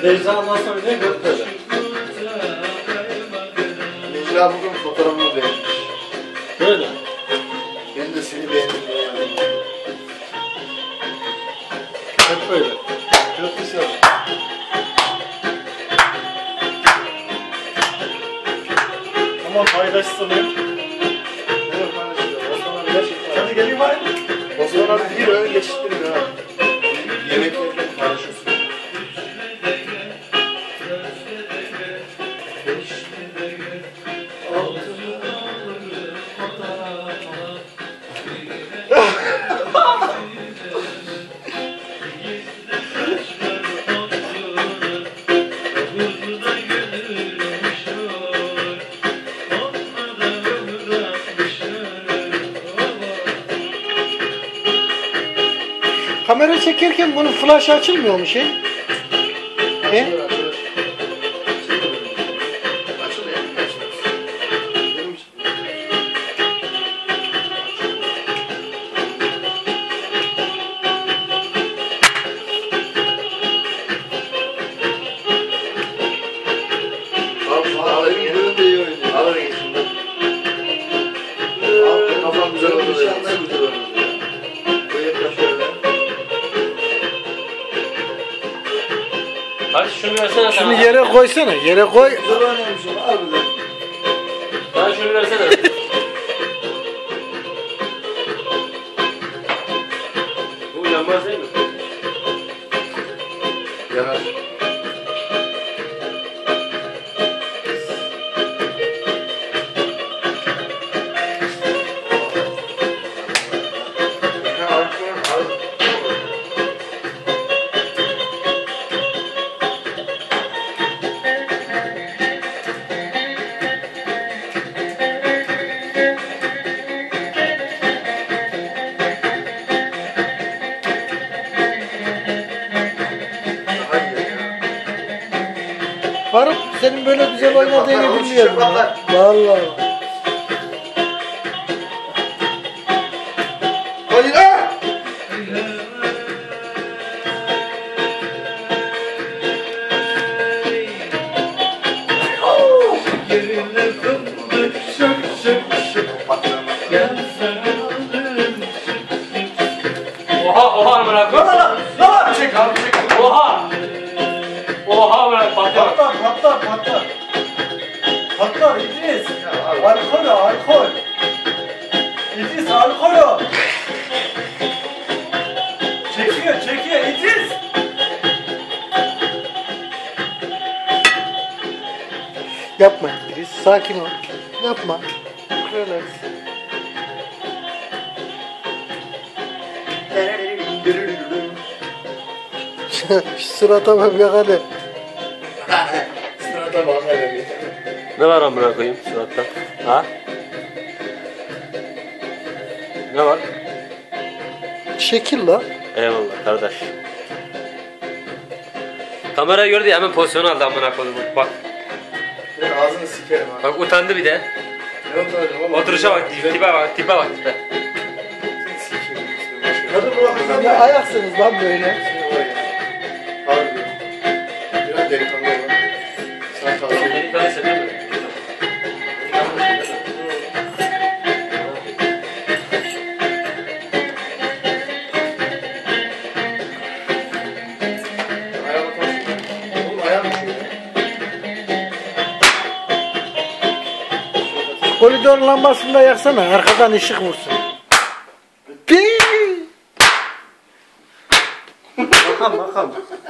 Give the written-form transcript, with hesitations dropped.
Necla ondan sonra ne götürdü? Necla bugün fotoğrafımı beğenmiş. Böyle. Ben de seni beğendim. Hep böyle. Çok güzel. Tamam paylaşsın. Evet paylaşacağım. Osman abi gerçekten. Hadi geleyim bari. Osman abi bir öyle geçiştirir ha. Yemeklerle paylaşıyorsun. Kamera çekerken bunun flash açılmıyor mu şey? He? Hadi şunu versene. Şunu yere koysana, yere koy. Güzel oynamış ama harbiden. Bana şunu versene. Bu yanmaz değil mi? Yanar. Faruk senin böyle güzel oynadığını bilmiyordum ya. Vallahi. Hadi lan! Oha oha amına koyayım. Lan çek abi çek. Oha. Oha amına patlıyor. Patlar patlar patlar. Patlar İdris. Alkol o, alkol. İdris alkol o. Çekiyor çekiyor İdris. Yapma İdris, sakin ol. Yapma. Relax. Şu surata bak ya hadi. Sırada bak hele. Ne var amına koyayım suratta? Ha? Ne var? Şekil la. Eyvallah kardeş. Kamerayı gördü ya hemen pozisyon aldı amına koyayım. Bak. Ben ağzını sikerim ha. Bak utandı bir de. Ne oturacağım oğlum? Oturuşa bak, tipe bak, tipe bak tipe. Kadın bırakırsan Ne ayaksınız lan böyle? Harbi. Biraz delikanlı ol. Sana tavsiye ederim. Beni tanıştı değil mi? Ayağıma taş. Oğlum ayağım düşüyor. Koridor lambasını da yaksana, arkadan ışık vursun. Piii! Bakalım bakalım.